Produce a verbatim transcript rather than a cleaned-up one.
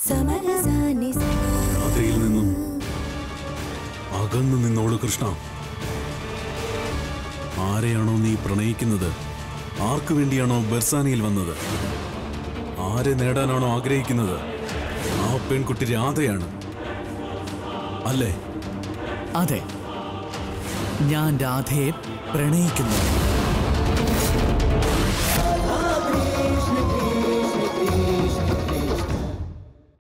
രാധയിൽ നിന്നും അകന്നു നിന്നോളൂ കൃഷ്ണ. ആരെയാണോ നീ പ്രണയിക്കുന്നത്, ആർക്കു വേണ്ടിയാണോ ബർസാനയിൽ വന്നത്, ആരെ നേടാനാണോ ആഗ്രഹിക്കുന്നത്, ആ പെൺകുട്ടി രാധയാണ് അല്ലേ? അതെ, ഞാൻ രാധയെ പ്രണയിക്കുന്നു.